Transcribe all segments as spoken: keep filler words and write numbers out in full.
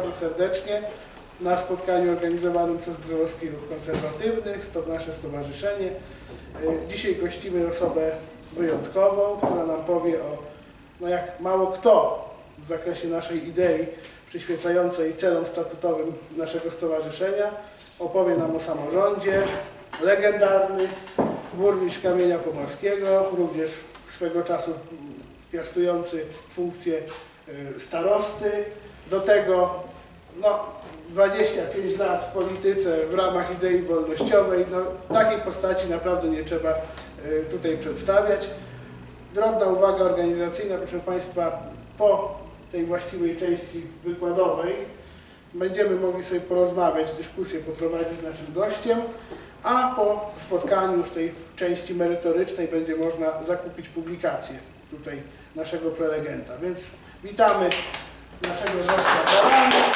bardzo serdecznie na spotkaniu organizowanym przez Brzozowski Ruch Konserwatywny, to nasze stowarzyszenie. Dzisiaj gościmy osobę wyjątkową, która nam powie o, no jak mało kto w zakresie naszej idei przyświecającej celom statutowym naszego stowarzyszenia, opowie nam o samorządzie. Legendarny burmistrz Kamienia Pomorskiego, również swego czasu piastujący funkcję starosty. Do tego no, dwadzieścia pięć lat w polityce w ramach idei wolnościowej. No, takiej postaci naprawdę nie trzeba tutaj przedstawiać. Drobna uwaga organizacyjna, proszę Państwa, po tej właściwej części wykładowej będziemy mogli sobie porozmawiać, dyskusję poprowadzić z naszym gościem, a po spotkaniu już tej części merytorycznej będzie można zakupić publikację tutaj naszego prelegenta. Więc witamy naszego gościa.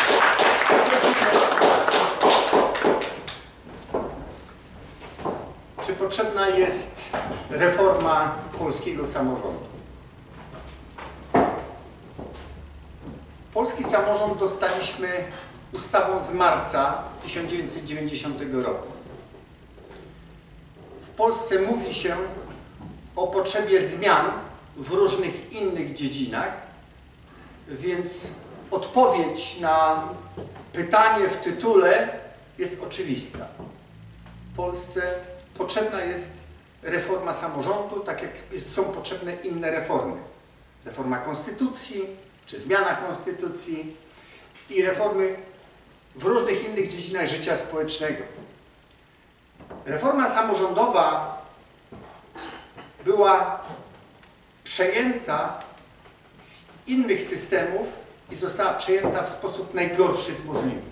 Czy potrzebna jest reforma polskiego samorządu? Polski samorząd dostaliśmy ustawą z marca tysiąc dziewięćset dziewięćdziesiątego roku. W Polsce mówi się o potrzebie zmian w różnych innych dziedzinach, więc odpowiedź na pytanie w tytule jest oczywista. W Polsce potrzebna jest reforma samorządu, tak jak są potrzebne inne reformy. Reforma konstytucji, czy zmiana konstytucji i reformy w różnych innych dziedzinach życia społecznego. Reforma samorządowa była przejęta z innych systemów i została przejęta w sposób najgorszy z możliwych.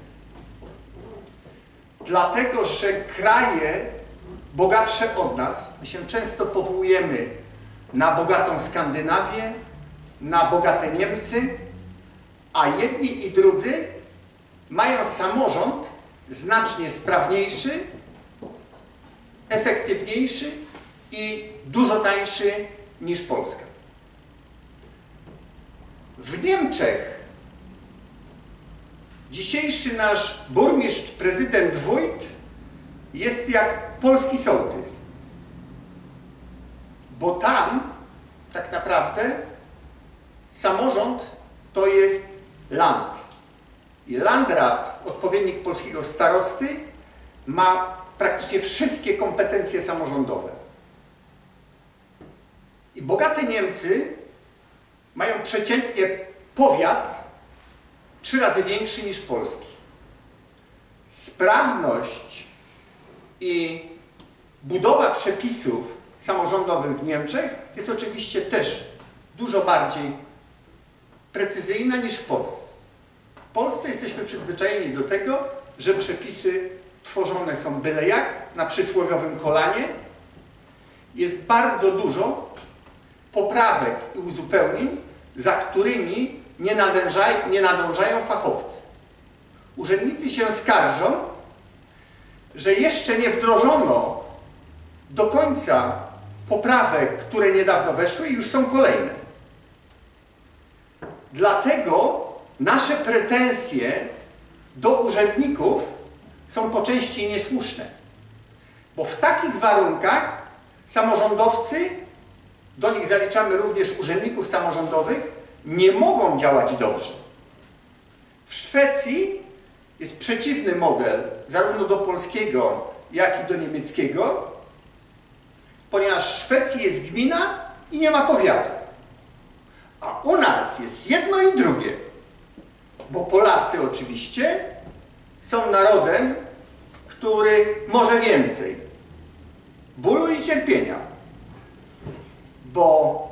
Dlatego, że kraje bogatsze od nas, my się często powołujemy na bogatą Skandynawię, na bogate Niemcy, a jedni i drudzy mają samorząd znacznie sprawniejszy, efektywniejszy i dużo tańszy niż Polska. W Niemczech dzisiejszy nasz burmistrz, prezydent, wójt jest jak polski sołtys, bo tam tak naprawdę samorząd to jest land. I landrat, odpowiednik polskiego starosty, ma praktycznie wszystkie kompetencje samorządowe. I bogate Niemcy mają przeciętnie powiat trzy razy większy niż polski. Sprawność i budowa przepisów samorządowych w Niemczech jest oczywiście też dużo bardziej precyzyjna niż w Polsce. W Polsce jesteśmy przyzwyczajeni do tego, że przepisy tworzone są byle jak, na przysłowiowym kolanie. Jest bardzo dużo poprawek i uzupełnień, za którymi nie nadążają, nie nadążają fachowcy. Urzędnicy się skarżą, że jeszcze nie wdrożono do końca poprawek, które niedawno weszły i już są kolejne. Dlatego nasze pretensje do urzędników są po części niesłuszne. Bo w takich warunkach samorządowcy, do nich zaliczamy również urzędników samorządowych, nie mogą działać dobrze. W Szwecji jest przeciwny model zarówno do polskiego, jak i do niemieckiego, ponieważ w Szwecji jest gmina i nie ma powiatu. A u nas jest jedno i drugie. Bo Polacy oczywiście są narodem, który może więcej bólu i cierpienia. Bo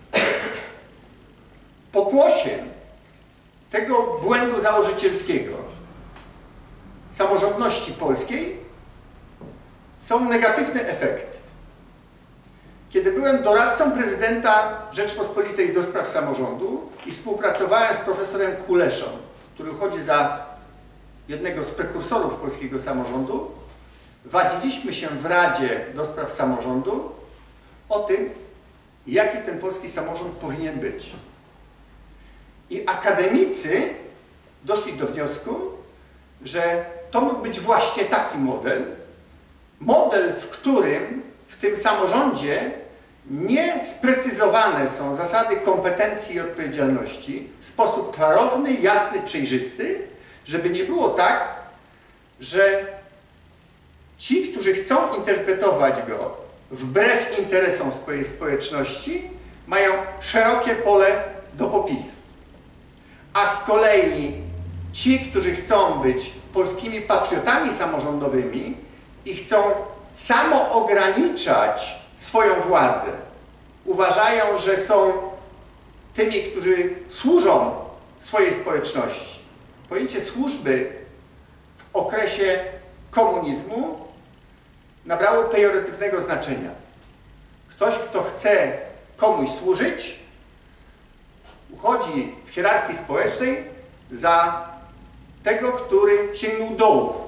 pokłosiem tego błędu założycielskiego samorządności polskiej są negatywne efekty. Kiedy byłem doradcą prezydenta Rzeczpospolitej do spraw samorządu i współpracowałem z profesorem Kuleszą, który uchodzi za jednego z prekursorów polskiego samorządu, wadziliśmy się w Radzie do spraw samorządu o tym, jaki ten polski samorząd powinien być. I akademicy doszli do wniosku, że to mógł być właśnie taki model, model, w którym w tym samorządzie nie sprecyzowane są zasady kompetencji i odpowiedzialności w sposób klarowny, jasny, przejrzysty, żeby nie było tak, że ci, którzy chcą interpretować go wbrew interesom swojej społeczności, mają szerokie pole do popisu. A z kolei ci, którzy chcą być polskimi patriotami samorządowymi i chcą samo ograniczać swoją władzę, uważają, że są tymi, którzy służą swojej społeczności. Pojęcie służby w okresie komunizmu nabrało pejoratywnego znaczenia. Ktoś, kto chce komuś służyć, uchodzi w hierarchii społecznej za tego, który sięgnął dołów.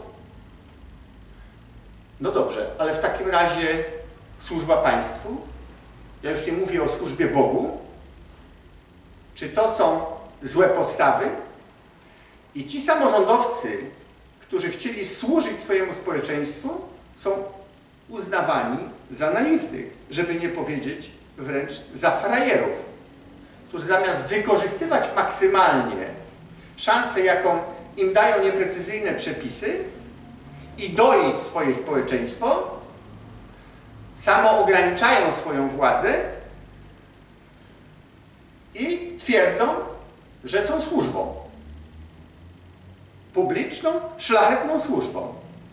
No dobrze, ale w takim razie służba państwu, ja już nie mówię o służbie Bogu, czy to są złe postawy? I ci samorządowcy, którzy chcieli służyć swojemu społeczeństwu, są uznawani za naiwnych, żeby nie powiedzieć wręcz za frajerów, którzy zamiast wykorzystywać maksymalnie szansę, jaką im dają nieprecyzyjne przepisy i doić swoje społeczeństwo, samo ograniczają swoją władzę i twierdzą, że są służbą. Publiczną, szlachetną służbą.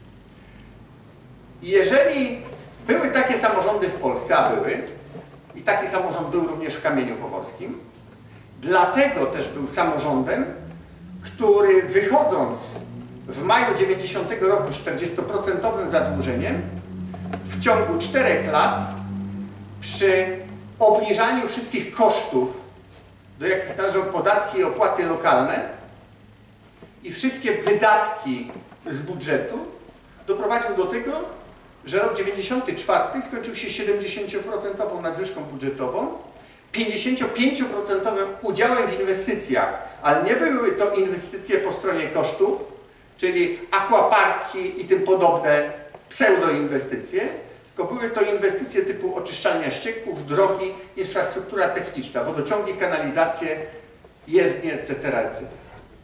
Jeżeli były takie samorządy w Polsce, a były, i taki samorząd był również w Kamieniu Pomorskim, dlatego też był samorządem, który wychodząc w maju dziewięćdziesiątego roku czterdziestoprocentowym zadłużeniem, w ciągu czterech lat przy obniżaniu wszystkich kosztów, do jakich należą podatki i opłaty lokalne i wszystkie wydatki z budżetu, doprowadził do tego, że rok dziewięćdziesiąty czwarty skończył się siedemdziesięcioprocentową nadwyżką budżetową, pięćdziesięciopięcioprocentowym udziałem w inwestycjach, ale nie były to inwestycje po stronie kosztów, czyli aquaparki i tym podobne pseudoinwestycje, tylko były to inwestycje typu oczyszczalnia ścieków, drogi, infrastruktura techniczna, wodociągi, kanalizacje, jezdnie, et cetera, et cetera.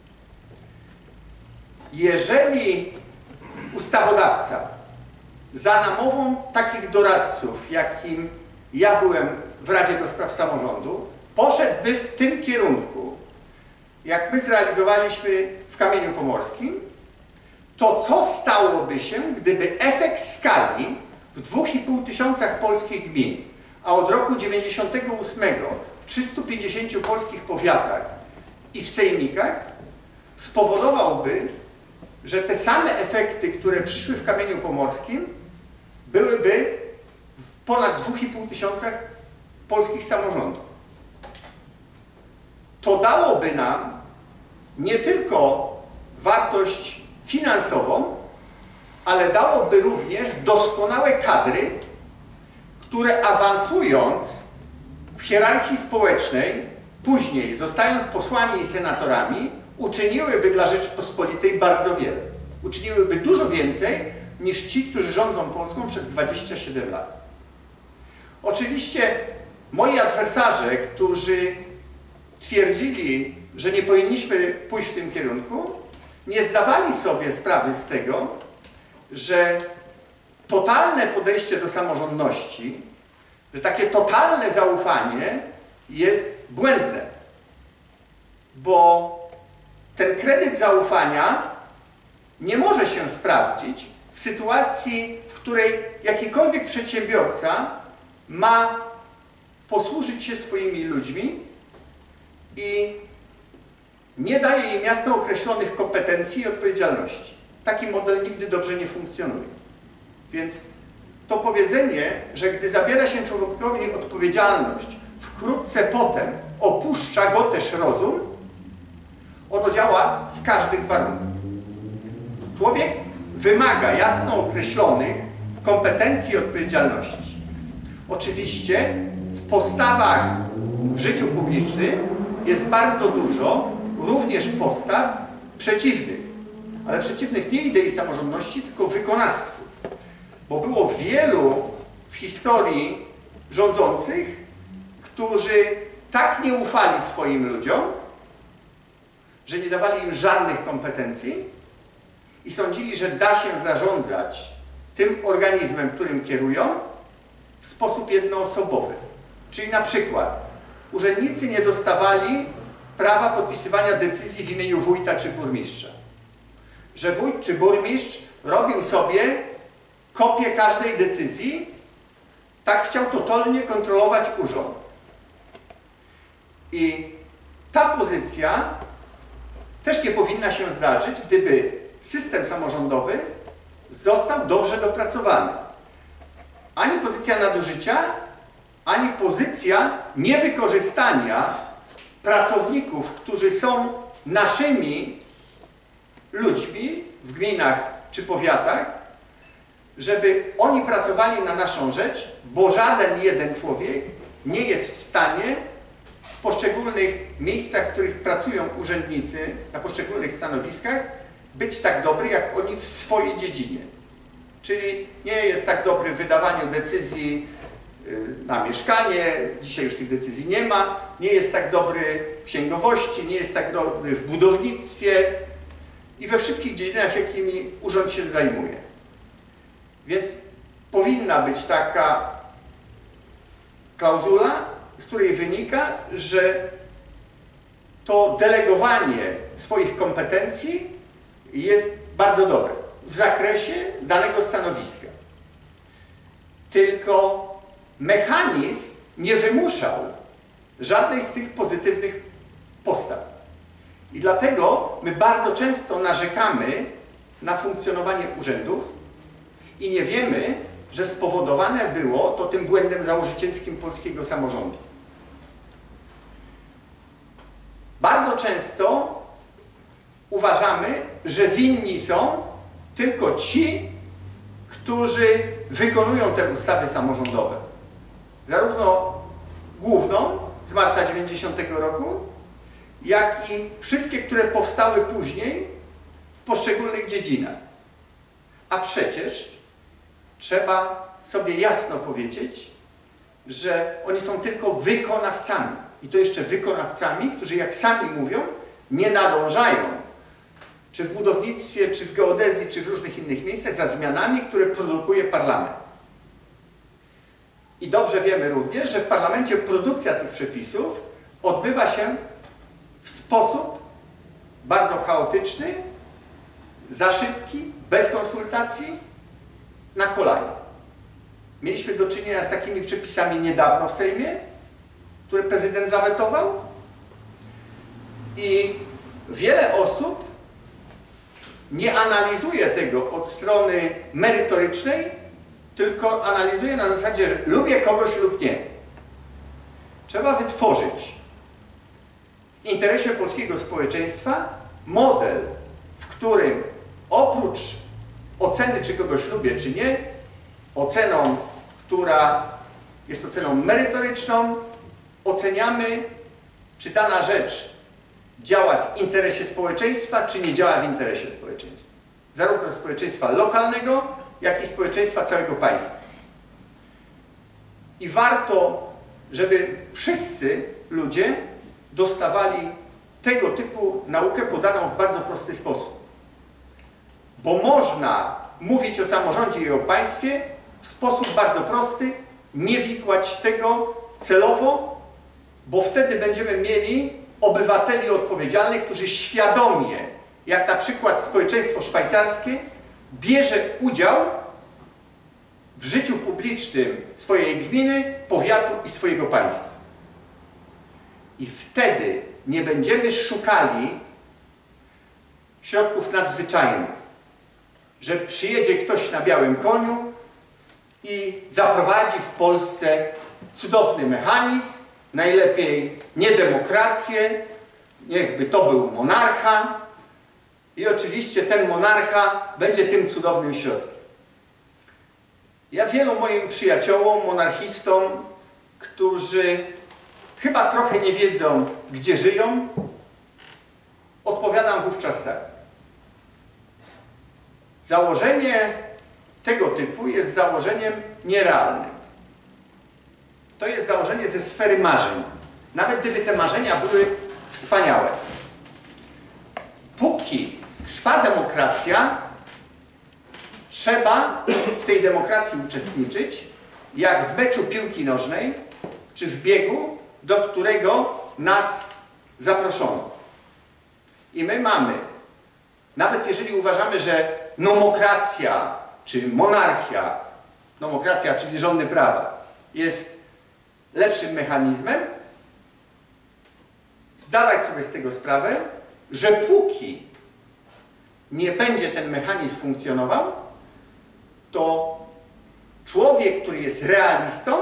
Jeżeli ustawodawca za namową takich doradców, jakim ja byłem w Radzie do Spraw Samorządu, poszedłby w tym kierunku, jak my zrealizowaliśmy w Kamieniu Pomorskim, to co stałoby się, gdyby efekt skali w dwóch i pół tysiącach polskich gmin, a od roku dziewięćdziesiątego ósmego w trzystu pięćdziesięciu polskich powiatach i w sejmikach spowodowałby, że te same efekty, które przyszły w Kamieniu Pomorskim, byłyby w ponad dwóch i pół tysiącach polskich samorządów. To dałoby nam nie tylko wartość finansową, ale dałoby również doskonałe kadry, które awansując w hierarchii społecznej, później zostając posłami i senatorami, uczyniłyby dla Rzeczypospolitej bardzo wiele. Uczyniłyby dużo więcej niż ci, którzy rządzą Polską przez dwadzieścia siedem lat. Oczywiście moi adwersarze, którzy twierdzili, że nie powinniśmy pójść w tym kierunku, nie zdawali sobie sprawy z tego, że totalne podejście do samorządności, że takie totalne zaufanie jest błędne, bo ten kredyt zaufania nie może się sprawdzić w sytuacji, w której jakikolwiek przedsiębiorca ma posłużyć się swoimi ludźmi i nie daje im jasno określonych kompetencji i odpowiedzialności. Taki model nigdy dobrze nie funkcjonuje. Więc to powiedzenie, że gdy zabiera się człowiekowi odpowiedzialność, wkrótce potem opuszcza go też rozum, ono działa w każdych warunkach. Człowiek wymaga jasno określonych kompetencji i odpowiedzialności. Oczywiście w postawach w życiu publicznym jest bardzo dużo również postaw przeciwnych, ale przeciwnych nie idei samorządności, tylko wykonawstwu. Bo było wielu w historii rządzących, którzy tak nie ufali swoim ludziom, że nie dawali im żadnych kompetencji i sądzili, że da się zarządzać tym organizmem, którym kierują, w sposób jednoosobowy. Czyli na przykład urzędnicy nie dostawali prawa podpisywania decyzji w imieniu wójta czy burmistrza. Że wójt czy burmistrz robił sobie kopię każdej decyzji, tak chciał totalnie kontrolować urząd. I ta pozycja też nie powinna się zdarzyć, gdyby system samorządowy został dobrze dopracowany. Ani pozycja nadużycia, ani pozycja niewykorzystania pracowników, którzy są naszymi ludźmi w gminach czy powiatach, żeby oni pracowali na naszą rzecz, bo żaden jeden człowiek nie jest w stanie w poszczególnych miejscach, w których pracują urzędnicy, na poszczególnych stanowiskach, być tak dobry jak oni w swojej dziedzinie. Czyli nie jest tak dobry w wydawaniu decyzji na mieszkanie, dzisiaj już tych decyzji nie ma, nie jest tak dobry w księgowości, nie jest tak dobry w budownictwie i we wszystkich dziedzinach, jakimi urząd się zajmuje. Więc powinna być taka klauzula, z której wynika, że to delegowanie swoich kompetencji jest bardzo dobre w zakresie danego stanowiska. Tylko mechanizm nie wymuszał żadnej z tych pozytywnych postaw. I dlatego my bardzo często narzekamy na funkcjonowanie urzędów i nie wiemy, że spowodowane było to tym błędem założycielskim polskiego samorządu. Bardzo często uważamy, że winni są tylko ci, którzy wykonują te ustawy samorządowe. Zarówno główną z marca dziewięćdziesiątego roku, jak i wszystkie, które powstały później w poszczególnych dziedzinach. A przecież trzeba sobie jasno powiedzieć, że oni są tylko wykonawcami. I to jeszcze wykonawcami, którzy, jak sami mówią, nie nadążają, czy w budownictwie, czy w geodezji, czy w różnych innych miejscach, za zmianami, które produkuje parlament. I dobrze wiemy również, że w parlamencie produkcja tych przepisów odbywa się w sposób bardzo chaotyczny, za szybki, bez konsultacji, na kolanie. Mieliśmy do czynienia z takimi przepisami niedawno w Sejmie, które prezydent zawetował i wiele osób nie analizuje tego od strony merytorycznej, tylko analizuje na zasadzie, że lubię kogoś lub nie. Trzeba wytworzyć w interesie polskiego społeczeństwa model, w którym oprócz oceny, czy kogoś lubię, czy nie, oceną, która jest oceną merytoryczną, oceniamy, czy dana rzecz działa w interesie społeczeństwa, czy nie działa w interesie społeczeństwa. Zarówno społeczeństwa lokalnego, jak i społeczeństwa całego państwa. I warto, żeby wszyscy ludzie dostawali tego typu naukę podaną w bardzo prosty sposób. Bo można mówić o samorządzie i o państwie w sposób bardzo prosty, nie wikłać tego celowo, bo wtedy będziemy mieli obywateli odpowiedzialnych, którzy świadomie, jak na przykład społeczeństwo szwajcarskie, bierze udział w życiu publicznym swojej gminy, powiatu i swojego państwa. I wtedy nie będziemy szukali środków nadzwyczajnych, że przyjedzie ktoś na białym koniu i zaprowadzi w Polsce cudowny mechanizm, najlepiej nie demokrację, niechby to był monarcha i oczywiście ten monarcha będzie tym cudownym środkiem. Ja wielu moim przyjaciołom, monarchistom, którzy chyba trochę nie wiedzą, gdzie żyją, odpowiadam wówczas tak. założenie tego typu jest założeniem nierealnym. To jest założenie ze sfery marzeń. Nawet gdyby te marzenia były wspaniałe. Póki trwa demokracja, trzeba w tej demokracji uczestniczyć, jak w meczu piłki nożnej, czy w biegu, do którego nas zaproszono. I my mamy, nawet jeżeli uważamy, że nomokracja, czy monarchia, nomokracja, czyli rządy prawa, jest lepszym mechanizmem, zdawać sobie z tego sprawę, że póki nie będzie ten mechanizm funkcjonował, to człowiek, który jest realistą,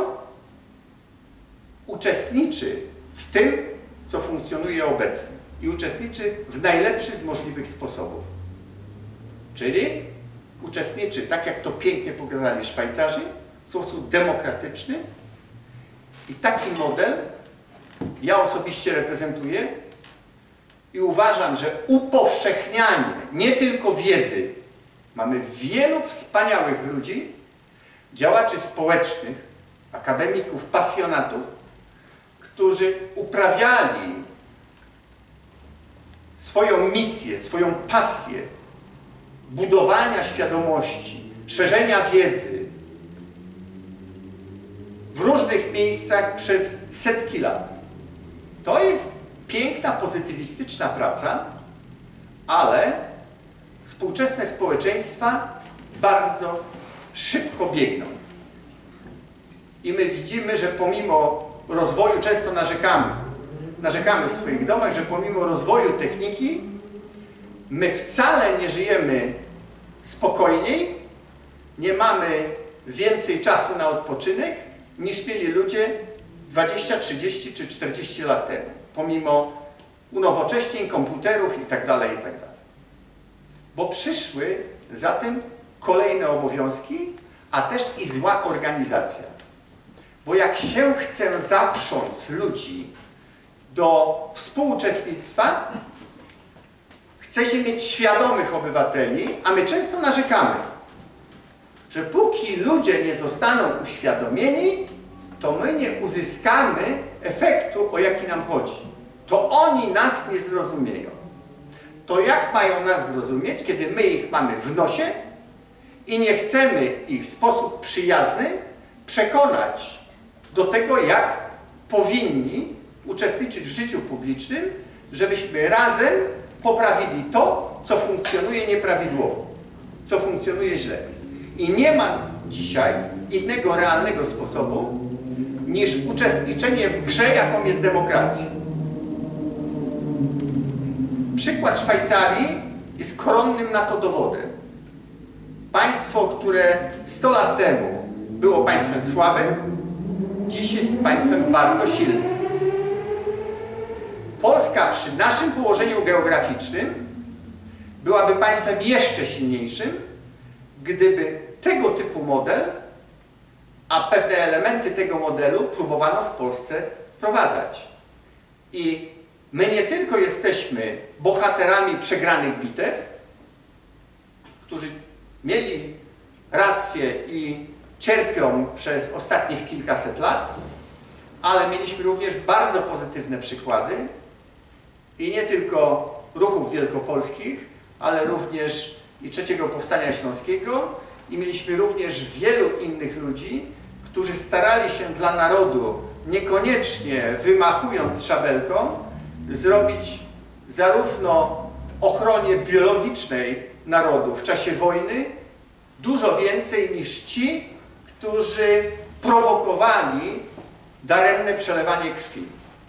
uczestniczy w tym, co funkcjonuje obecnie i uczestniczy w najlepszy z możliwych sposobów. Czyli uczestniczy, tak jak to pięknie pokazali Szwajcarzy, w sposób demokratyczny i taki model ja osobiście reprezentuję i uważam, że upowszechnianie nie tylko wiedzy, mamy wielu wspaniałych ludzi, działaczy społecznych, akademików, pasjonatów, którzy uprawiali swoją misję, swoją pasję budowania świadomości, szerzenia wiedzy w różnych miejscach przez setki lat. To jest piękna, pozytywistyczna praca, ale współczesne społeczeństwa bardzo szybko biegną. I my widzimy, że pomimo rozwoju, często narzekamy, narzekamy w swoich domach, że pomimo rozwoju techniki, my wcale nie żyjemy spokojniej, nie mamy więcej czasu na odpoczynek, niż mieli ludzie dwadzieścia, trzydzieści czy czterdzieści lat temu, pomimo unowocześnień, komputerów itd., itd. Bo przyszły zatem kolejne obowiązki, a też i zła organizacja. Bo jak się chce zaprząc ludzi do współuczestnictwa, chce się mieć świadomych obywateli, a my często narzekamy, że póki ludzie nie zostaną uświadomieni, to my nie uzyskamy efektu, o jaki nam chodzi. To oni nas nie zrozumieją. To jak mają nas zrozumieć, kiedy my ich mamy w nosie i nie chcemy ich w sposób przyjazny przekonać do tego, jak powinni uczestniczyć w życiu publicznym, żebyśmy razem poprawili to, co funkcjonuje nieprawidłowo, co funkcjonuje źle. I nie ma dzisiaj innego realnego sposobu niż uczestniczenie w grze, jaką jest demokracja. Przykład Szwajcarii jest koronnym na to dowodem. Państwo, które sto lat temu było państwem słabym, dziś jest państwem bardzo silnym. Polska przy naszym położeniu geograficznym byłaby państwem jeszcze silniejszym, gdyby tego typu model, a pewne elementy tego modelu próbowano w Polsce wprowadzać. I my nie tylko jesteśmy bohaterami przegranych bitew, którzy mieli rację i cierpią przez ostatnich kilkaset lat, ale mieliśmy również bardzo pozytywne przykłady i nie tylko ruchów wielkopolskich, ale również i trzeciego Powstania Śląskiego i mieliśmy również wielu innych ludzi, którzy starali się dla narodu, niekoniecznie wymachując szabelką, zrobić zarówno w ochronie biologicznej narodu w czasie wojny dużo więcej niż ci, którzy prowokowali daremne przelewanie krwi.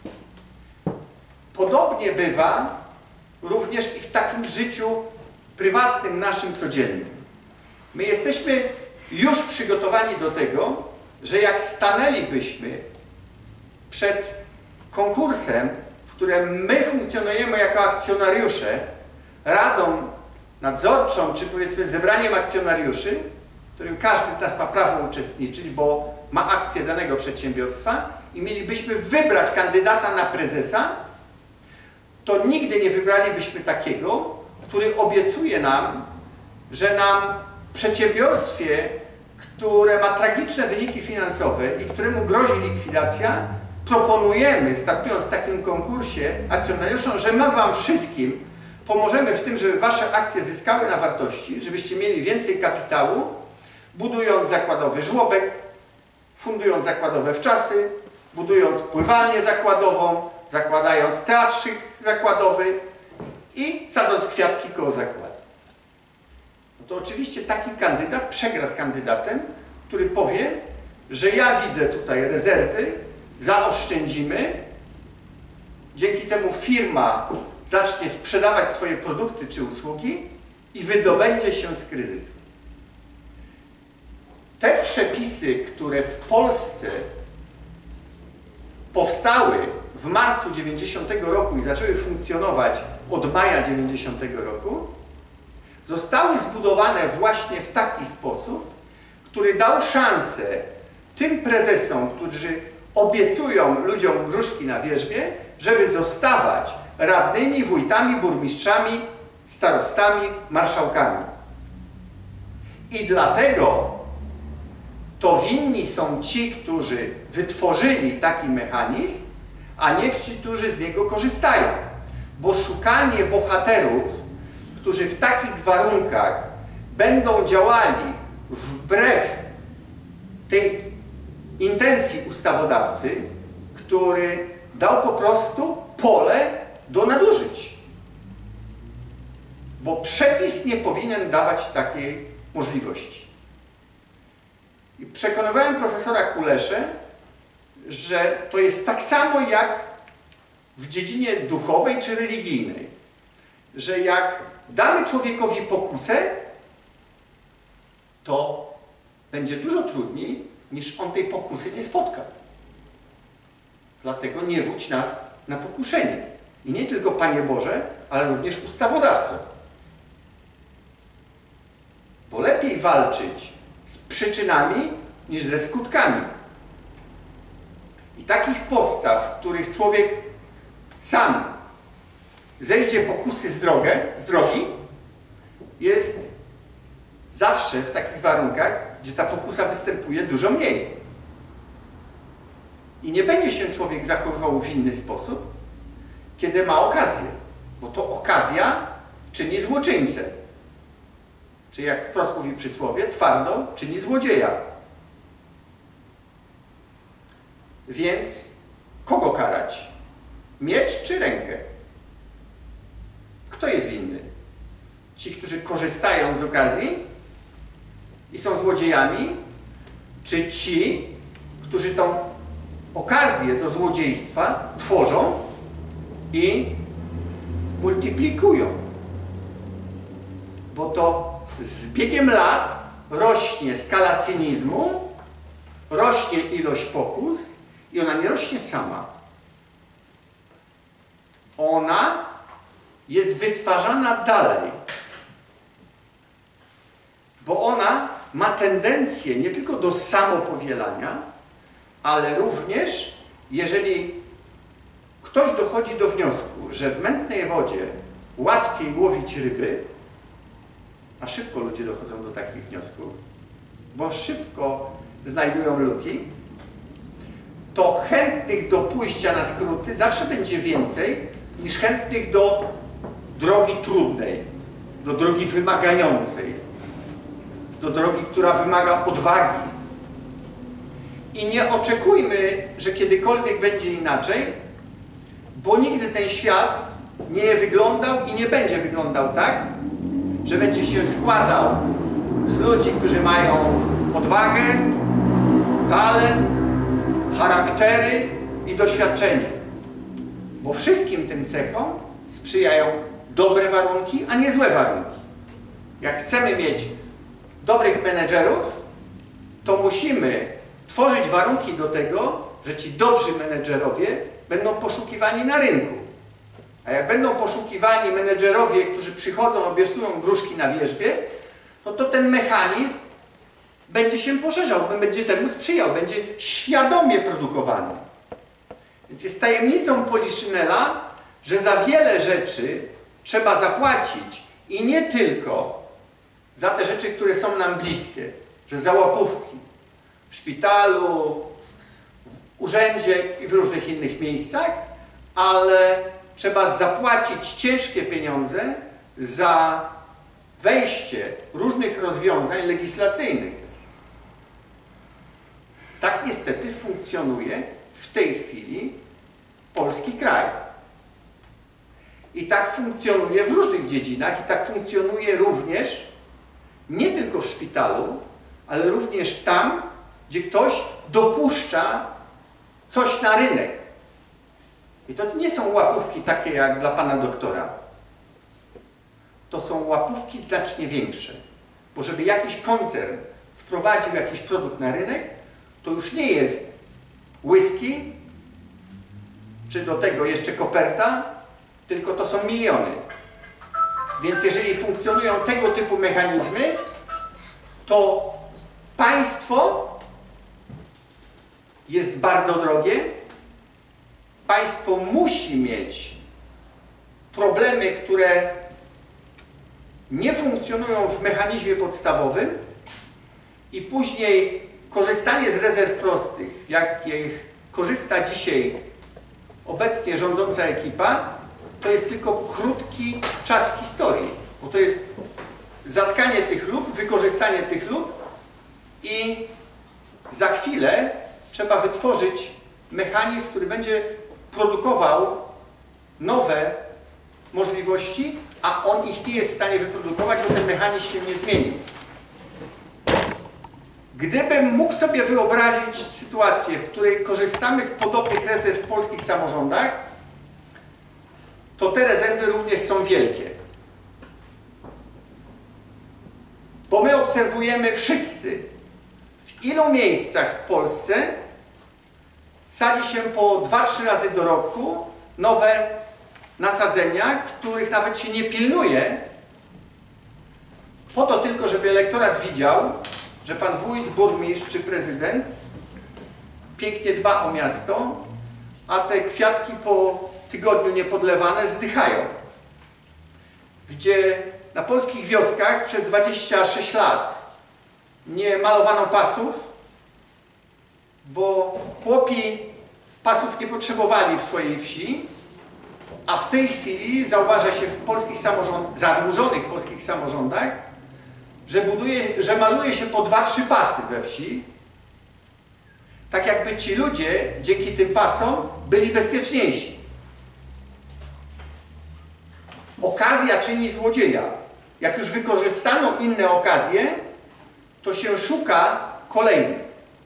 Podobnie bywa również i w takim życiu prywatnym, naszym codziennym. My jesteśmy już przygotowani do tego, że jak stanęlibyśmy przed konkursem, w którym my funkcjonujemy jako akcjonariusze, radą nadzorczą, czy powiedzmy zebraniem akcjonariuszy, w którym każdy z nas ma prawo uczestniczyć, bo ma akcję danego przedsiębiorstwa i mielibyśmy wybrać kandydata na prezesa, to nigdy nie wybralibyśmy takiego, który obiecuje nam że nam w przedsiębiorstwie, które ma tragiczne wyniki finansowe i któremu grozi likwidacja, proponujemy, startując w takim konkursie akcjonariuszom, że my wam wszystkim pomożemy w tym, żeby wasze akcje zyskały na wartości, żebyście mieli więcej kapitału, budując zakładowy żłobek, fundując zakładowe wczasy, budując pływalnię zakładową, zakładając teatrzyk zakładowy i sadząc kwiatki koło zakładu. No to oczywiście taki kandydat przegra z kandydatem, który powie, że ja widzę tutaj rezerwy, zaoszczędzimy, dzięki temu firma zacznie sprzedawać swoje produkty czy usługi i wydobędzie się z kryzysu. Te przepisy, które w Polsce powstały w marcu dziewięćdziesiątego roku i zaczęły funkcjonować od maja dziewięćdziesiątego roku, zostały zbudowane właśnie w taki sposób, który dał szansę tym prezesom, którzy obiecują ludziom gruszki na wierzbie, żeby zostawać radnymi, wójtami, burmistrzami, starostami, marszałkami. I dlatego to winni są ci, którzy wytworzyli taki mechanizm, a nie ci, którzy z niego korzystają. Bo szukanie bohaterów, którzy w takich warunkach będą działali wbrew tej intencji ustawodawcy, który dał po prostu pole do nadużyć. Bo przepis nie powinien dawać takiej możliwości. I przekonywałem profesora Kuleszę, że to jest tak samo jak w dziedzinie duchowej czy religijnej, że jak damy człowiekowi pokusę, to będzie dużo trudniej, niż on tej pokusy nie spotka. Dlatego nie wódź nas na pokuszenie. I nie tylko Panie Boże, ale również ustawodawco. Bo lepiej walczyć z przyczynami niż ze skutkami. I takich postaw, w których człowiek sam zejdzie pokusy z, drogę, z drogi, jest zawsze w takich warunkach, gdzie ta pokusa występuje, dużo mniej. I nie będzie się człowiek zachowywał w inny sposób, kiedy ma okazję, bo to okazja czyni złoczyńcę. Czy jak wprost mówi przysłowie, twardo czyni złodzieja. Więc kogo karać? Miecz czy rękę? Kto jest winny? Ci, którzy korzystają z okazji i są złodziejami, czy ci, którzy tą okazję do złodziejstwa tworzą i multiplikują? Bo to z biegiem lat rośnie skala cynizmu, rośnie ilość pokus i ona nie rośnie sama. Ona jest wytwarzana dalej. Bo ona ma tendencję nie tylko do samopowielania, ale również, jeżeli ktoś dochodzi do wniosku, że w mętnej wodzie łatwiej łowić ryby, a szybko ludzie dochodzą do takich wniosków, bo szybko znajdują luki, to chętnych do pójścia na skróty zawsze będzie więcej niż chętnych do drogi trudnej, do drogi wymagającej, do drogi, która wymaga odwagi. I nie oczekujmy, że kiedykolwiek będzie inaczej, bo nigdy ten świat nie wyglądał i nie będzie wyglądał tak, że będzie się składał z ludzi, którzy mają odwagę, talent, charaktery i doświadczenie. Bo wszystkim tym cechom sprzyjają dobre warunki, a nie złe warunki. Jak chcemy mieć dobrych menedżerów, to musimy tworzyć warunki do tego, że ci dobrzy menedżerowie będą poszukiwani na rynku. A jak będą poszukiwani menedżerowie, którzy przychodzą, obiecują gruszki na wierzbie, no to ten mechanizm będzie się poszerzał, będzie temu sprzyjał, będzie świadomie produkowany. Więc jest tajemnicą Poliszynela, że za wiele rzeczy trzeba zapłacić i nie tylko za te rzeczy, które są nam bliskie, że za łapówki w szpitalu, w urzędzie i w różnych innych miejscach, ale trzeba zapłacić ciężkie pieniądze za wejście różnych rozwiązań legislacyjnych. Tak niestety funkcjonuje w tej chwili polski kraj. I tak funkcjonuje w różnych dziedzinach i tak funkcjonuje również nie tylko w szpitalu, ale również tam, gdzie ktoś dopuszcza coś na rynek. I to nie są łapówki takie jak dla pana doktora. To są łapówki znacznie większe. Bo żeby jakiś koncern wprowadził jakiś produkt na rynek, to już nie jest whisky, czy do tego jeszcze koperta, tylko to są miliony. Więc jeżeli funkcjonują tego typu mechanizmy, to państwo jest bardzo drogie. Państwo musi mieć problemy, które nie funkcjonują w mechanizmie podstawowym i później korzystanie z rezerw prostych, jakich korzysta dzisiaj obecnie rządząca ekipa, to jest tylko krótki czas w historii, bo to jest zatkanie tych luk, wykorzystanie tych luk i za chwilę trzeba wytworzyć mechanizm, który będzie produkował nowe możliwości, a on ich nie jest w stanie wyprodukować, bo ten mechanizm się nie zmienił. Gdybym mógł sobie wyobrazić sytuację, w której korzystamy z podobnych rezerw w polskich samorządach, to te rezerwy również są wielkie. Bo my obserwujemy wszyscy, w ilu miejscach w Polsce sadzi się po dwa trzy razy do roku nowe nasadzenia, których nawet się nie pilnuje, po to tylko, żeby elektorat widział, że pan wójt, burmistrz czy prezydent pięknie dba o miasto, a te kwiatki po tygodniu niepodlewane zdychają. Gdzie na polskich wioskach przez dwadzieścia sześć lat nie malowano pasów, bo chłopi pasów nie potrzebowali w swojej wsi, a w tej chwili zauważa się w polskich samorządach, zadłużonych polskich samorządach, że, buduje, że maluje się po dwa trzy pasy we wsi, tak jakby ci ludzie dzięki tym pasom byli bezpieczniejsi. Okazja czyni złodzieja. Jak już wykorzystano inne okazje, to się szuka kolejnych.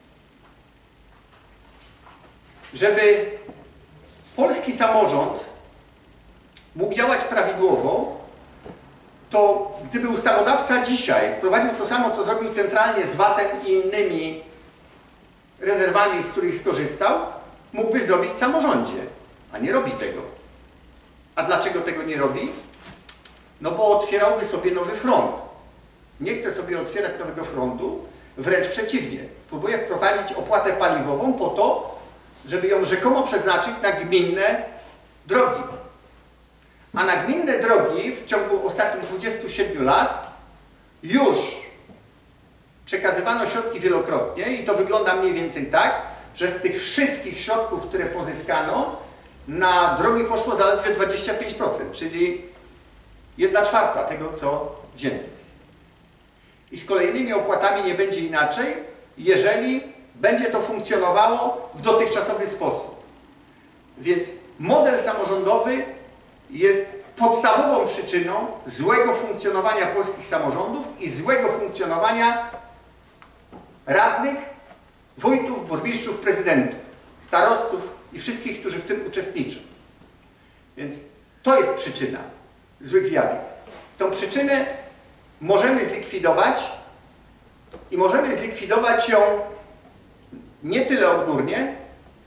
Żeby polski samorząd mógł działać prawidłowo, to gdyby ustawodawca dzisiaj wprowadził to samo, co zrobił centralnie z vatem i innymi rezerwami, z których skorzystał, mógłby zrobić w samorządzie, a nie robi tego. A dlaczego tego nie robi? No bo otwierałby sobie nowy front. Nie chce sobie otwierać nowego frontu, wręcz przeciwnie. Próbuje wprowadzić opłatę paliwową po to, żeby ją rzekomo przeznaczyć na gminne drogi. A na gminne drogi w ciągu ostatnich dwudziestu siedmiu lat już przekazywano środki wielokrotnie i to wygląda mniej więcej tak, że z tych wszystkich środków, które pozyskano, na drogi poszło zaledwie dwadzieścia pięć procent, czyli jedna czwarta tego, co wzięto. I z kolejnymi opłatami nie będzie inaczej, jeżeli będzie to funkcjonowało w dotychczasowy sposób. Więc model samorządowy jest podstawową przyczyną złego funkcjonowania polskich samorządów i złego funkcjonowania radnych, wójtów, burmistrzów, prezydentów, starostów i wszystkich, którzy w tym uczestniczą. Więc to jest przyczyna złych zjawisk. Tą przyczynę możemy zlikwidować i możemy zlikwidować ją nie tyle odgórnie,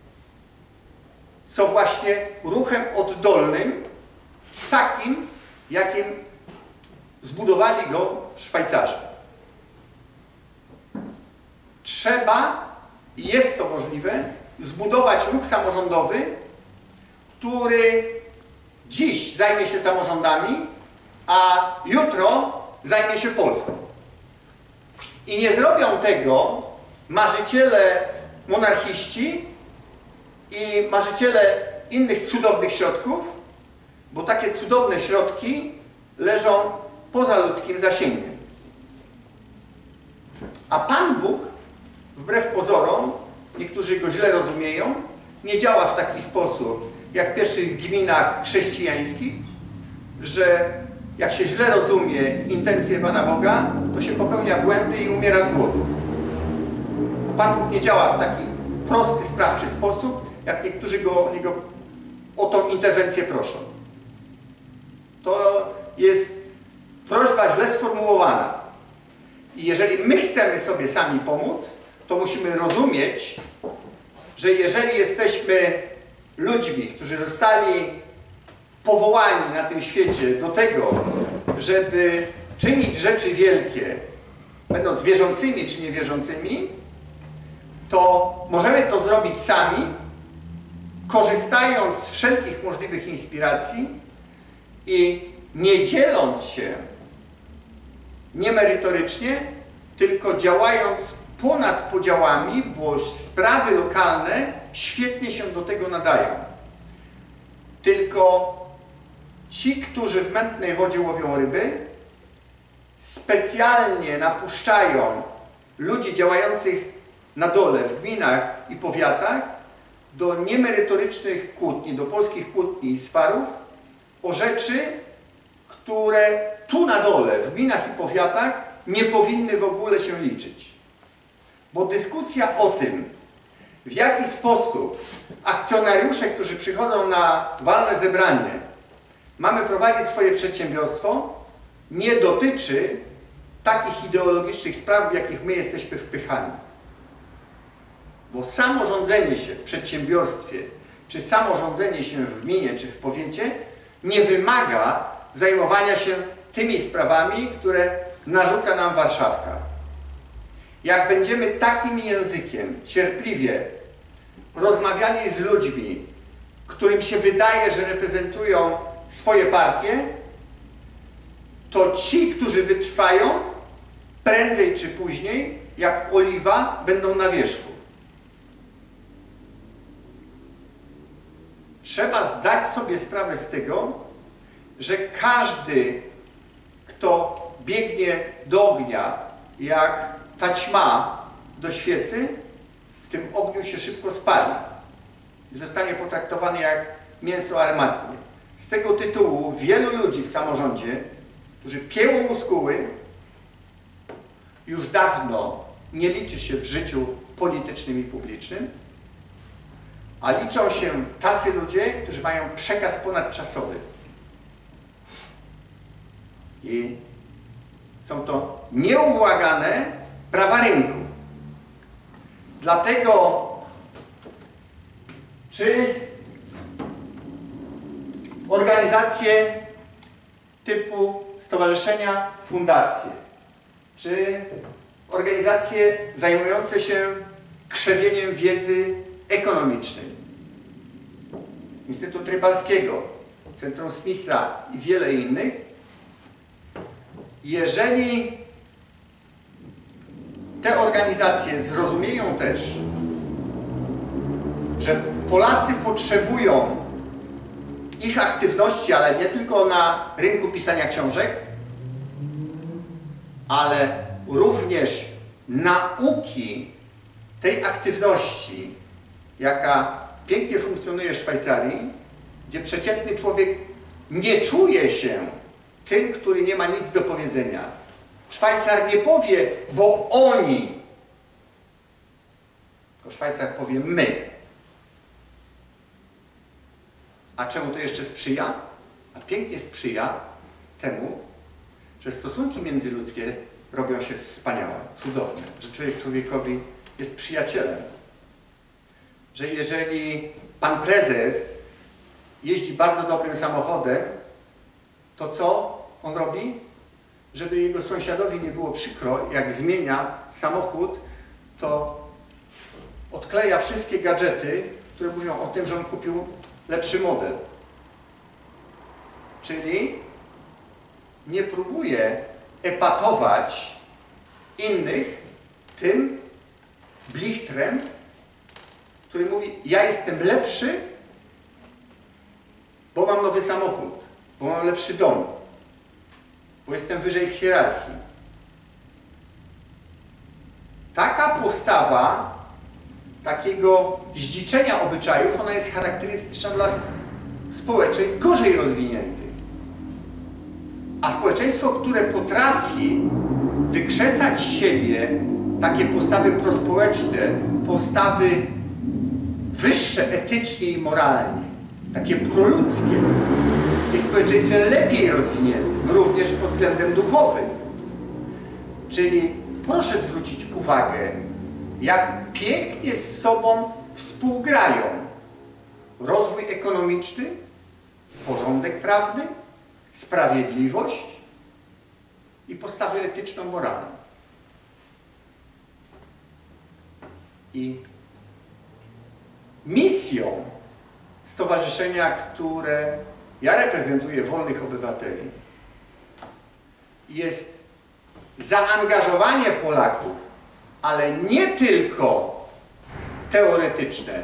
co właśnie ruchem oddolnym, takim, jakim zbudowali go Szwajcarzy. Trzeba, i jest to możliwe, zbudować ruch samorządowy, który dziś zajmie się samorządami, a jutro zajmie się Polską. I nie zrobią tego marzyciele monarchiści i marzyciele innych cudownych środków, bo takie cudowne środki leżą poza ludzkim zasięgiem. A Pan Bóg, wbrew pozorom, niektórzy go źle rozumieją, nie działa w taki sposób, jak w pierwszych gminach chrześcijańskich, że jak się źle rozumie intencje Pana Boga, to się popełnia błędy i umiera z głodu. Pan Bóg nie działa w taki prosty, sprawczy sposób, jak niektórzy go, o niego o tą interwencję proszą. To jest prośba źle sformułowana. I jeżeli my chcemy sobie sami pomóc, to musimy rozumieć, że jeżeli jesteśmy ludźmi, którzy zostali powołani na tym świecie do tego, żeby czynić rzeczy wielkie, będąc wierzącymi czy niewierzącymi, to możemy to zrobić sami, korzystając z wszelkich możliwych inspiracji i nie dzieląc się niemerytorycznie, tylko działając ponad podziałami, bo sprawy lokalne świetnie się do tego nadają. Tylko ci, którzy w mętnej wodzie łowią ryby, specjalnie napuszczają ludzi działających na dole, w gminach i powiatach, do niemerytorycznych kłótni, do polskich kłótni i swarów o rzeczy, które tu na dole, w gminach i powiatach, nie powinny w ogóle się liczyć. Bo dyskusja o tym, w jaki sposób akcjonariusze, którzy przychodzą na walne zebranie, mamy prowadzić swoje przedsiębiorstwo, nie dotyczy takich ideologicznych spraw, w jakich my jesteśmy wpychani. Bo samorządzenie się w przedsiębiorstwie, czy samorządzenie się w gminie, czy w powiecie, nie wymaga zajmowania się tymi sprawami, które narzuca nam Warszawka. Jak będziemy takim językiem cierpliwie rozmawiali z ludźmi, którym się wydaje, że reprezentują swoje partie, to ci, którzy wytrwają, prędzej czy później, jak oliwa, będą na wierzchu. Trzeba zdać sobie sprawę z tego, że każdy, kto biegnie do ognia, jak ta ćma do świecy, w tym ogniu się szybko spali i zostanie potraktowany jak mięso armatnie. Z tego tytułu wielu ludzi w samorządzie, którzy piełą muskuły, już dawno nie liczy się w życiu politycznym i publicznym, a liczą się tacy ludzie, którzy mają przekaz ponadczasowy. I są to nieubłagane prawa rynku. Dlatego, czy organizacje typu stowarzyszenia, fundacje, czy organizacje zajmujące się krzewieniem wiedzy ekonomicznej, Instytut Rybalskiego, Centrum Smitha i wiele innych, jeżeli te organizacje zrozumieją też, że Polacy potrzebują ich aktywności, ale nie tylko na rynku pisania książek, ale również nauki tej aktywności, jaka pięknie funkcjonuje w Szwajcarii, gdzie przeciętny człowiek nie czuje się tym, który nie ma nic do powiedzenia. Szwajcar nie powie, bo oni, tylko Szwajcar powie my. A czemu to jeszcze sprzyja? A pięknie sprzyja temu, że stosunki międzyludzkie robią się wspaniałe, cudowne, że człowiek człowiekowi jest przyjacielem. Że jeżeli pan prezes jeździ bardzo dobrym samochodem, to co on robi? Żeby jego sąsiadowi nie było przykro, jak zmienia samochód, to odkleja wszystkie gadżety, które mówią o tym, że on kupił lepszy model. Czyli nie próbuje epatować innych, tym blichtrem, który mówi, ja jestem lepszy, bo mam nowy samochód, bo mam lepszy dom, bo jestem wyżej w hierarchii. Taka postawa takiego zdziczenia obyczajów, ona jest charakterystyczna dla społeczeństw gorzej rozwiniętych. A społeczeństwo, które potrafi wykrzesać z siebie takie postawy prospołeczne, postawy wyższe etycznie i moralnie, takie proludzkie, jest społeczeństwem lepiej rozwiniętym, również pod względem duchowym. Czyli proszę zwrócić uwagę, jak pięknie z sobą współgrają rozwój ekonomiczny, porządek prawny, sprawiedliwość i postawy etyczno-moralne. I misją stowarzyszenia, które ja reprezentuję, Wolnych Obywateli, jest zaangażowanie Polaków, ale nie tylko teoretyczne,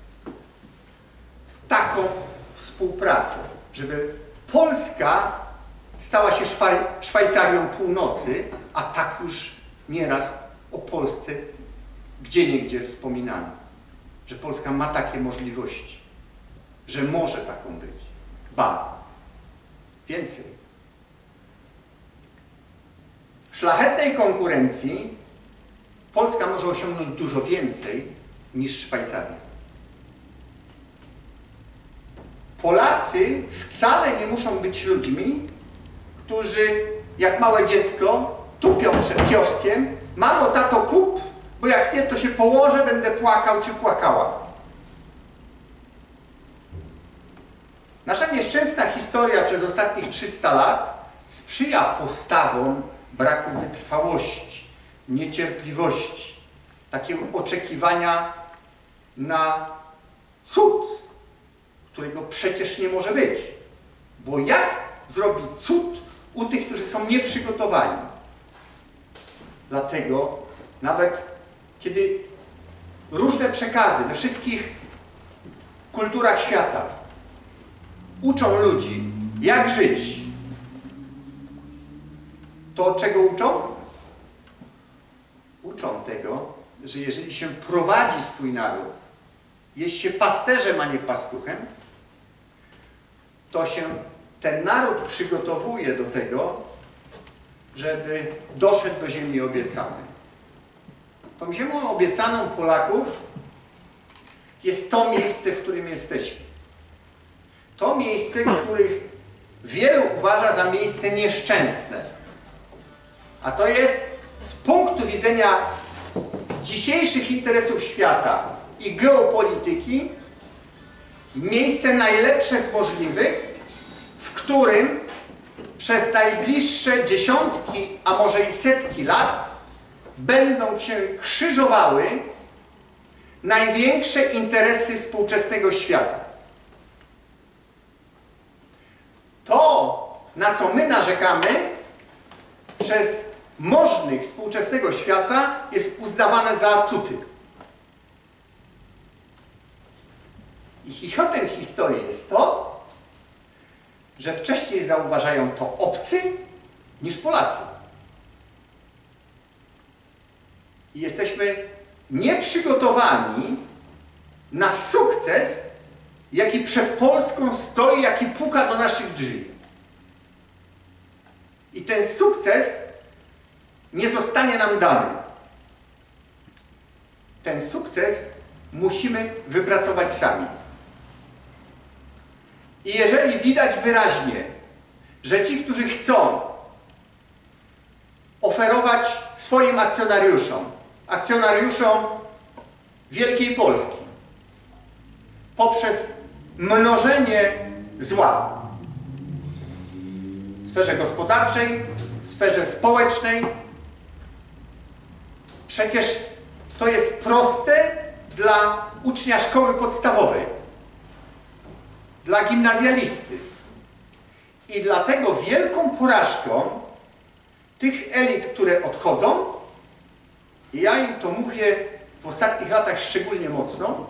w taką współpracę, żeby Polska stała się Szwaj Szwajcarią Północy, a tak już nieraz o Polsce gdzieniegdzie wspominano, że Polska ma takie możliwości, że może taką być. Ba, więcej. W szlachetnej konkurencji Polska może osiągnąć dużo więcej niż Szwajcaria. Polacy wcale nie muszą być ludźmi, którzy jak małe dziecko tupią przed kioskiem: mamo, tato, kup, bo jak nie, to się położę, będę płakał czy płakała. Nasza nieszczęsna historia przez ostatnich trzysta lat sprzyja postawom braku wytrwałości, niecierpliwości, takiego oczekiwania na cud, którego przecież nie może być. Bo jak zrobić cud u tych, którzy są nieprzygotowani? Dlatego nawet kiedy różne przekazy we wszystkich kulturach świata uczą ludzi, jak żyć, to czego uczą? Uczą tego, że jeżeli się prowadzi swój naród, jest się pasterzem, a nie pastuchem, to się ten naród przygotowuje do tego, żeby doszedł do ziemi obiecanej. Tą ziemią obiecaną Polaków jest to miejsce, w którym jesteśmy. To miejsce, których wielu uważa za miejsce nieszczęsne. A to jest z punktu widzenia dzisiejszych interesów świata i geopolityki miejsce najlepsze z możliwych, w którym przez najbliższe dziesiątki, a może i setki lat będą się krzyżowały największe interesy współczesnego świata. To, na co my narzekamy, przez możnych współczesnego świata jest uznawane za atuty. I chichotem historii jest to, że wcześniej zauważają to obcy niż Polacy. I jesteśmy nieprzygotowani na sukces, jaki przed Polską stoi, jaki puka do naszych drzwi. I ten sukces nie zostanie nam dany. Ten sukces musimy wypracować sami. I jeżeli widać wyraźnie, że ci, którzy chcą oferować swoim akcjonariuszom, akcjonariuszom Wielkiej Polski, poprzez mnożenie zła w sferze gospodarczej, w sferze społecznej, przecież to jest proste dla ucznia szkoły podstawowej, dla gimnazjalisty. I dlatego wielką porażką tych elit, które odchodzą, i ja im to mówię w ostatnich latach szczególnie mocno,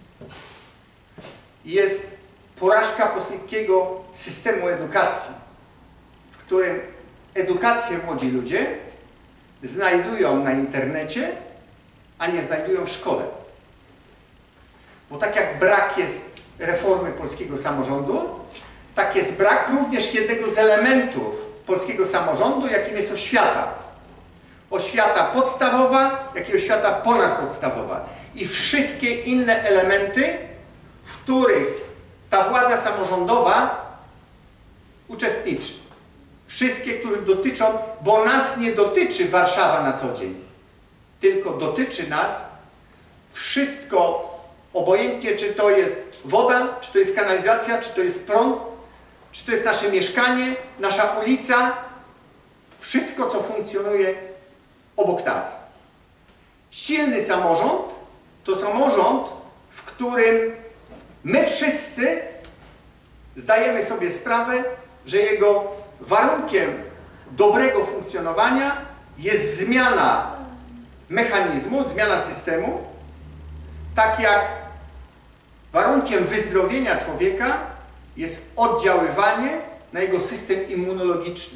jest porażka polskiego systemu edukacji, w którym edukację młodzi ludzie znajdują na internecie, a nie znajdują w szkole. Bo tak jak brak jest reformy polskiego samorządu, tak jest brak również jednego z elementów polskiego samorządu, jakim jest oświata. Oświata podstawowa, jak i oświata ponadpodstawowa. I wszystkie inne elementy, w których ta władza samorządowa uczestniczy. Wszystkie, które dotyczą, bo nas nie dotyczy Warszawa na co dzień, tylko dotyczy nas wszystko, obojętnie czy to jest woda, czy to jest kanalizacja, czy to jest prąd, czy to jest nasze mieszkanie, nasza ulica, wszystko, co funkcjonuje obok nas. Silny samorząd to samorząd, w którym my wszyscy zdajemy sobie sprawę, że jego warunkiem dobrego funkcjonowania jest zmiana mechanizmu, zmiana systemu, tak jak warunkiem wyzdrowienia człowieka jest oddziaływanie na jego system immunologiczny.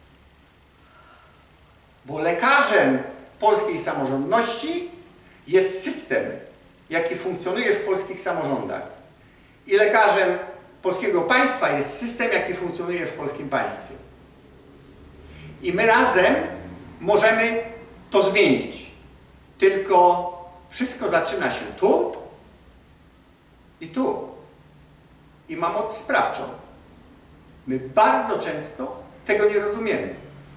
Bo lekarzem polskiej samorządności jest system, jaki funkcjonuje w polskich samorządach. I lekarzem polskiego państwa jest system, jaki funkcjonuje w polskim państwie. I my razem możemy to zmienić. Tylko wszystko zaczyna się tu i tu. I ma moc sprawczą. My bardzo często tego nie rozumiemy.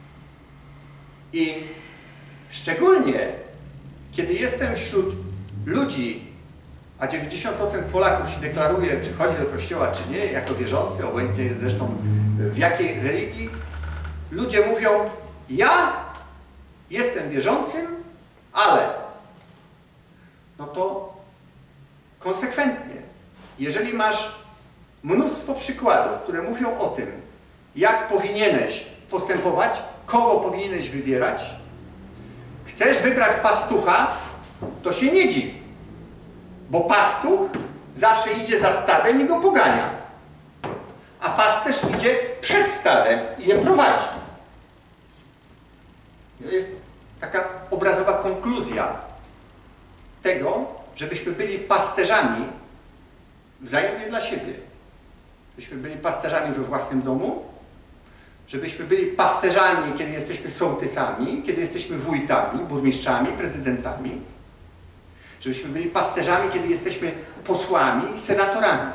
I szczególnie, kiedy jestem wśród ludzi, a dziewięćdziesiąt procent Polaków się deklaruje, czy chodzi do kościoła, czy nie, jako wierzący, obojętnie zresztą w jakiej religii, ludzie mówią, ja jestem wierzącym, ale no to konsekwentnie, jeżeli masz mnóstwo przykładów, które mówią o tym, jak powinieneś postępować, kogo powinieneś wybierać, chcesz wybrać pastucha, to się nie dziw, bo pastuch zawsze idzie za stadem i go pogania, a pasterz idzie przed stadem i je prowadzi. To jest taka obrazowa konkluzja tego, żebyśmy byli pasterzami wzajemnie dla siebie. Żebyśmy byli pasterzami we własnym domu, żebyśmy byli pasterzami, kiedy jesteśmy sołtysami, kiedy jesteśmy wójtami, burmistrzami, prezydentami, żebyśmy byli pasterzami, kiedy jesteśmy posłami i senatorami.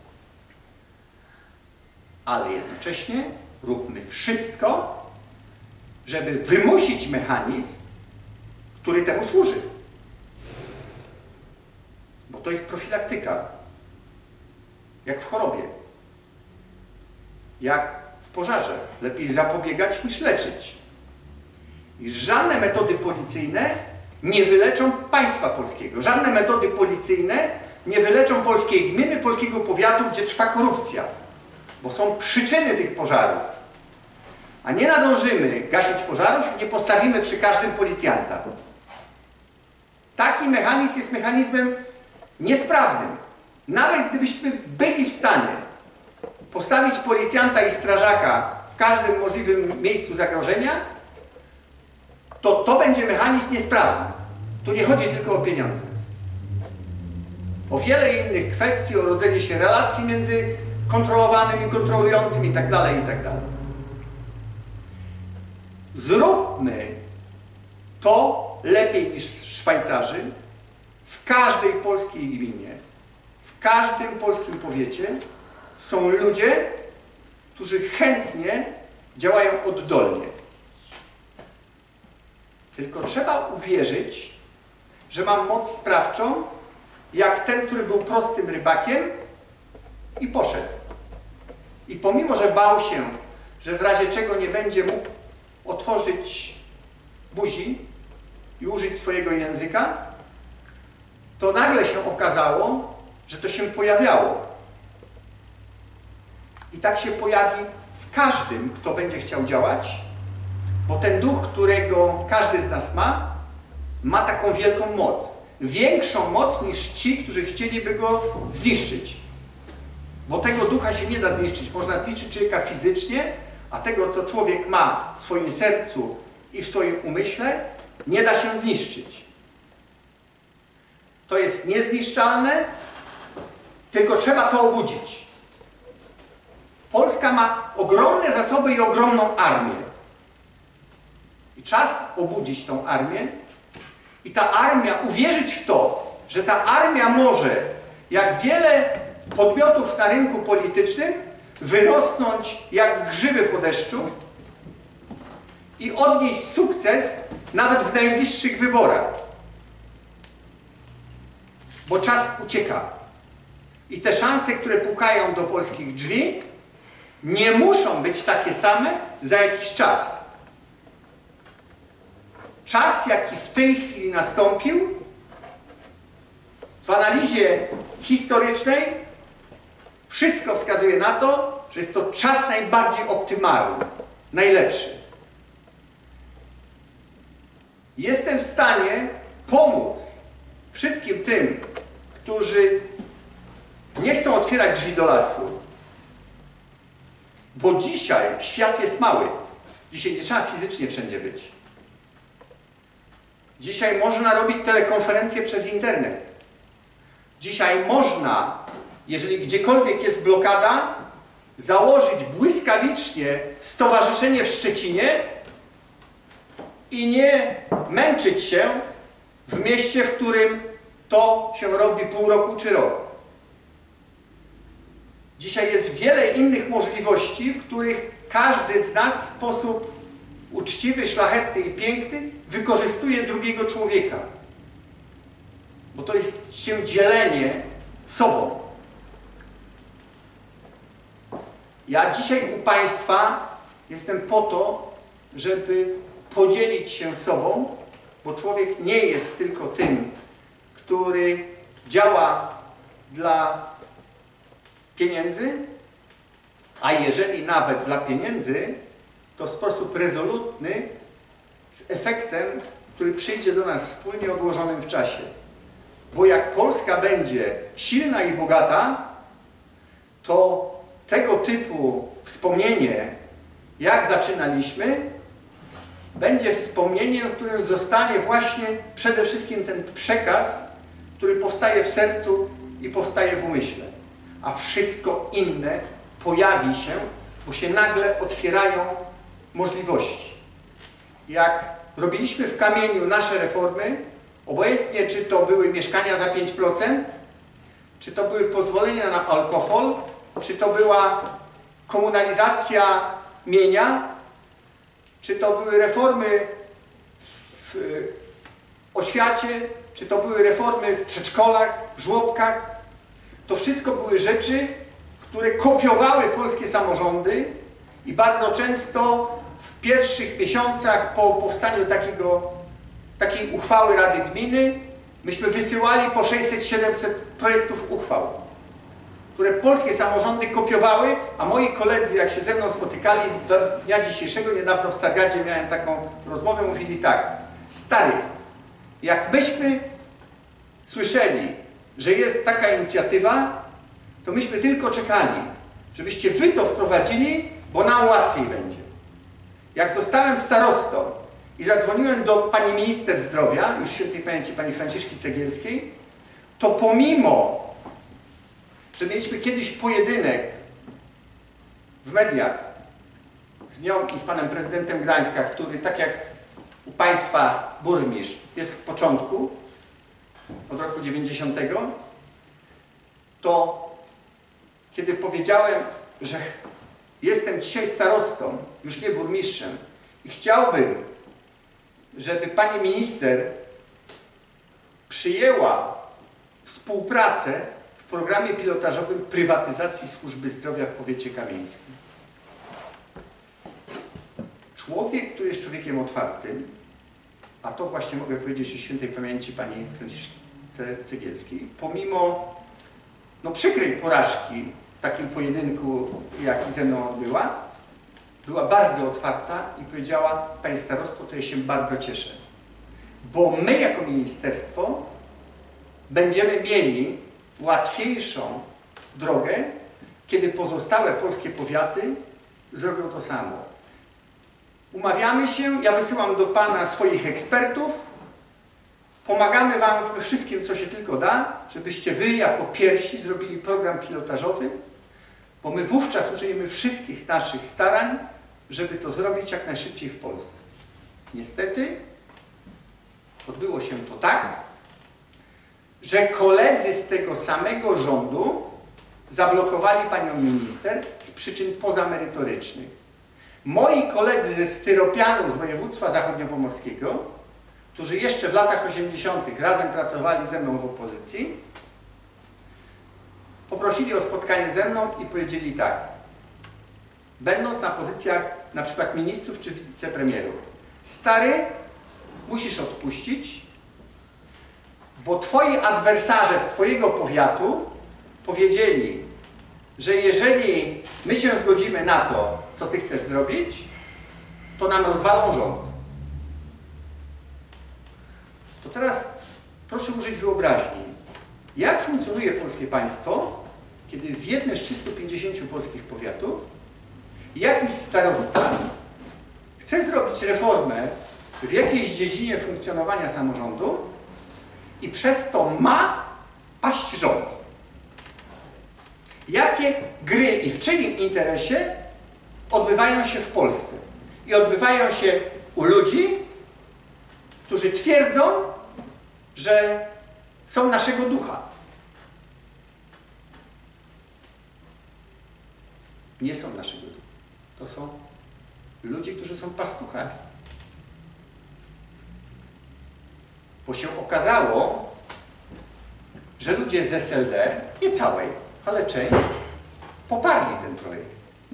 Ale jednocześnie róbmy wszystko, żeby wymusić mechanizm, który temu służy. Bo to jest profilaktyka. Jak w chorobie. Jak w pożarze. Lepiej zapobiegać niż leczyć. I żadne metody policyjne nie wyleczą państwa polskiego. Żadne metody policyjne nie wyleczą polskiej gminy, polskiego powiatu, gdzie trwa korupcja. Bo są przyczyny tych pożarów. A nie nadążymy gasić pożarów i nie postawimy przy każdym policjanta. Taki mechanizm jest mechanizmem niesprawnym. Nawet gdybyśmy byli w stanie postawić policjanta i strażaka w każdym możliwym miejscu zagrożenia, to to będzie mechanizm niesprawny. Tu nie chodzi tylko o pieniądze. O wiele innych kwestii, o rodzenie się relacji między kontrolowanym i kontrolującym i tak dalej, i tak dalej. Zróbmy to lepiej niż Szwajcarzy w każdej polskiej gminie, w każdym polskim powiecie są ludzie, którzy chętnie działają oddolnie. Tylko trzeba uwierzyć, że mam moc sprawczą, jak ten, który był prostym rybakiem i poszedł. I pomimo, że bał się, że w razie czego nie będzie mógł otworzyć buzi i użyć swojego języka, to nagle się okazało, że to się pojawiało. I tak się pojawi w każdym, kto będzie chciał działać, bo ten duch, którego każdy z nas ma, ma taką wielką moc. Większą moc niż ci, którzy chcieliby go zniszczyć. Bo tego ducha się nie da zniszczyć. Można zniszczyć człowieka fizycznie, a tego, co człowiek ma w swoim sercu i w swoim umyśle, nie da się zniszczyć. To jest niezniszczalne, tylko trzeba to obudzić. Polska ma ogromne zasoby i ogromną armię. I czas obudzić tą armię i ta armia, uwierzyć w to, że ta armia może, jak wiele podmiotów na rynku politycznym, wyrosnąć jak grzyby po deszczu i odnieść sukces nawet w najbliższych wyborach. Bo czas ucieka. I te szanse, które pukają do polskich drzwi, nie muszą być takie same za jakiś czas. Czas, jaki w tej chwili nastąpił, w analizie historycznej wszystko wskazuje na to, że jest to czas najbardziej optymalny, najlepszy. Jestem w stanie pomóc wszystkim tym, którzy nie chcą otwierać drzwi do lasu, bo dzisiaj świat jest mały. Dzisiaj nie trzeba fizycznie wszędzie być. Dzisiaj można robić telekonferencje przez internet. Dzisiaj można, jeżeli gdziekolwiek jest blokada, założyć błyskawicznie stowarzyszenie w Szczecinie i nie męczyć się w mieście, w którym to się robi pół roku czy rok. Dzisiaj jest wiele innych możliwości, w których każdy z nas w sposób uczciwy, szlachetny i piękny wykorzystuje drugiego człowieka. Bo to jest się dzielenie sobą. Ja dzisiaj u Państwa jestem po to, żeby podzielić się sobą, bo człowiek nie jest tylko tym, który działa dla pieniędzy, a jeżeli nawet dla pieniędzy, to w sposób rezolutny, z efektem, który przyjdzie do nas wspólnie odłożonym w czasie. Bo jak Polska będzie silna i bogata, to tego typu wspomnienie, jak zaczynaliśmy, będzie wspomnieniem, w którym zostanie właśnie przede wszystkim ten przekaz, który powstaje w sercu i powstaje w umyśle. A wszystko inne pojawi się, bo się nagle otwierają możliwości. Jak robiliśmy w kamieniu nasze reformy, obojętnie czy to były mieszkania za pięć procent, czy to były pozwolenia na alkohol, czy to była komunalizacja mienia, czy to były reformy w oświacie, czy to były reformy w przedszkolach, w żłobkach, to wszystko były rzeczy, które kopiowały polskie samorządy i bardzo często w pierwszych miesiącach po powstaniu takiego, takiej uchwały Rady Gminy myśmy wysyłali po sześćset siedemset projektów uchwał, które polskie samorządy kopiowały, a moi koledzy, jak się ze mną spotykali do dnia dzisiejszego, niedawno w Stargardzie miałem taką rozmowę, mówili tak: stary, jak myśmy słyszeli, że jest taka inicjatywa, to myśmy tylko czekali, żebyście wy to wprowadzili, bo nam łatwiej będzie. Jak zostałem starostą i zadzwoniłem do pani minister zdrowia, już świętej pamięci pani Franciszki Cegielskiej, to pomimo, że mieliśmy kiedyś pojedynek w mediach z nią i z panem prezydentem Gdańska, który tak jak u państwa burmistrz jest w początku, od roku dziewięćdziesiątego, to kiedy powiedziałem, że jestem dzisiaj starostą, już nie burmistrzem i chciałbym, żeby pani minister przyjęła współpracę w programie pilotażowym prywatyzacji służby zdrowia w powiecie kamieńskim. Człowiek, który jest człowiekiem otwartym, a to właśnie mogę powiedzieć o świętej pamięci pani Franciszki Cegielskiej, pomimo no, przykrej porażki w takim pojedynku, jaki ze mną odbyła, była bardzo otwarta i powiedziała: panie starosto, to ja się bardzo cieszę, bo my jako ministerstwo będziemy mieli łatwiejszą drogę, kiedy pozostałe polskie powiaty zrobią to samo. Umawiamy się, ja wysyłam do Pana swoich ekspertów, pomagamy Wam we wszystkim, co się tylko da, żebyście Wy jako pierwsi zrobili program pilotażowy, bo my wówczas uczynimy wszystkich naszych starań, żeby to zrobić jak najszybciej w Polsce. Niestety odbyło się to tak, że koledzy z tego samego rządu zablokowali Panią Minister z przyczyn pozamerytorycznych. Moi koledzy ze Styropianu z województwa zachodniopomorskiego, którzy jeszcze w latach osiemdziesiątych razem pracowali ze mną w opozycji, poprosili o spotkanie ze mną i powiedzieli tak, będąc na pozycjach na przykład ministrów czy wicepremierów: stary, musisz odpuścić, bo twoi adwersarze z twojego powiatu powiedzieli, że jeżeli my się zgodzimy na to, co ty chcesz zrobić, to nam rozwalą rząd. To teraz proszę użyć wyobraźni. Jak funkcjonuje polskie państwo, kiedy w jednym z trzystu pięćdziesięciu polskich powiatów jakiś starosta chce zrobić reformę w jakiejś dziedzinie funkcjonowania samorządu i przez to ma paść rząd. Jakie gry i w czyim interesie odbywają się w Polsce? I odbywają się u ludzi, którzy twierdzą, że są naszego ducha. Nie są naszego ducha. To są ludzie, którzy są pastuchami. Bo się okazało, że ludzie z S L D, nie całej, ale część, poparli ten projekt.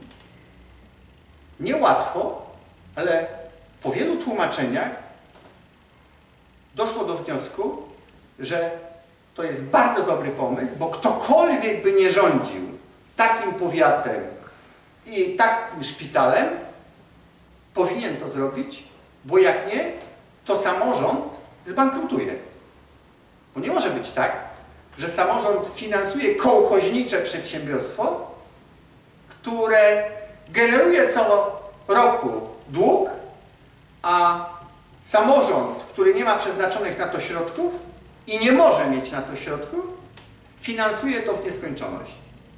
Niełatwo, ale po wielu tłumaczeniach doszło do wniosku, że to jest bardzo dobry pomysł, bo ktokolwiek by nie rządził takim powiatem i takim szpitalem, powinien to zrobić, bo jak nie, to samorząd zbankrutuje. Bo nie może być tak, że samorząd finansuje kołchoźnicze przedsiębiorstwo, które generuje co roku dług, a samorząd, który nie ma przeznaczonych na to środków i nie może mieć na to środków, finansuje to w nieskończoność.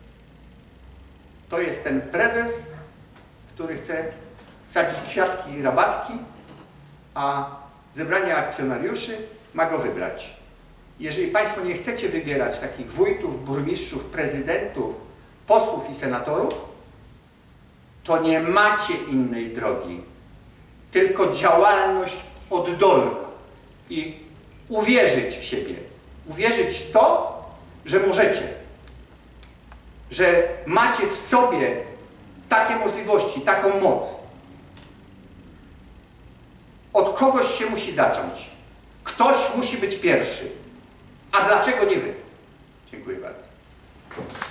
To jest ten prezes, który chce sadzić kwiatki i rabatki, a zebranie akcjonariuszy ma go wybrać. Jeżeli Państwo nie chcecie wybierać takich wójtów, burmistrzów, prezydentów, posłów i senatorów, to nie macie innej drogi, tylko działalność oddolna i uwierzyć w siebie, uwierzyć w to, że możecie, że macie w sobie takie możliwości, taką moc. Od kogoś się musi zacząć. Ktoś musi być pierwszy. A dlaczego nie wy? Dziękuję bardzo.